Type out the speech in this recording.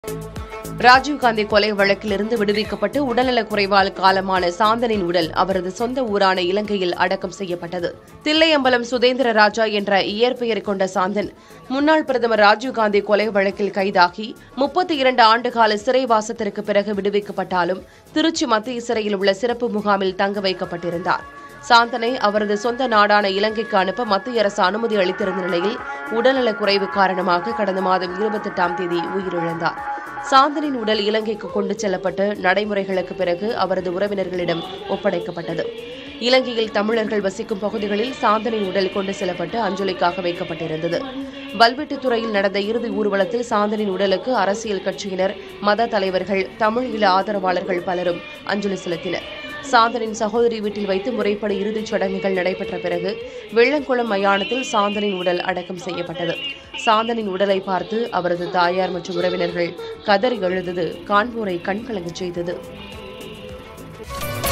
ராஜீவ்காந்தி கொலை வழக்கிலிருந்து விடுவிக்கப்பட்டு உடல்நலக் குறைவால் காலமான சாந்தனின் உடல் அவரது சொந்த ஊரான இலங்கையில் அடக்கம் செய்யப்பட்டது. தில்லையம்பலம் சுதேந்திர ராஜா என்ற இயற்பெயர் கொண்ட சாந்தன் முன்னாள் பிரதமர் ராஜீவ்காந்தி கொலை வழக்கில் கைதாகி 32 ஆண்டுகால சிறைவாசத்திற்கு பிறகு விடுவிக்கப்பட்டாலும் திருச்சி மத்திய சிறையில் உள்ள சிறப்பு முகாமில் தங்க வைக்கப்பட்டிருந்தார். சாந்தனை அவரது சொந்த நாடான இலங்கைக்கு அனுப்ப மத்திய அரசு அனுமதி அளித்திருந்த நிலையில் உடல்நலக் குறைவு காரணமாக கடந்த மாதம் 28ஆம் தேதி உயிரிழந்தார். சாந்தனின் உடல் இலங்கைக்கு கொண்டு செல்லப்பட்டு நடைமுறைகளுக்கு பிறகு அவரது உறவினர்களிடம் ஒப்படைக்கப்பட்டது. இலங்கையில் தமிழர்கள் வசிக்கும் பகுதிகளில் சாந்தனின் உடல் கொண்டு செல்லப்பட்டு அஞ்சலிக்காக வைக்கப்பட்டிருந்தது. வல்வெட்டித்துறையில் நடந்த இறுதி ஊர்வலத்தில் சாந்தனின் உடலுக்கு அரசியல் கட்சியினர், மத தலைவர்கள், தமிழ் ஈழ ஆதரவாளர்கள் பலரும் அஞ்சலி செலுத்தினர். சாந்தனின் சகோதரி வீட்டில் வைத்து முறைப்படி இறுதிச் சடங்குகள் நடைபெற்ற பிறகு வெள்ளங்குளம் மயானத்தில் சாந்தனின் உடல் அடக்கம் செய்யப்பட்டது. சாந்தனின் உடலை பார்த்து அவரது தாயார் மற்றும் உறவினர்கள் கதறி எழுந்தது காண்போரை கண்கலங்கச் செய்தது.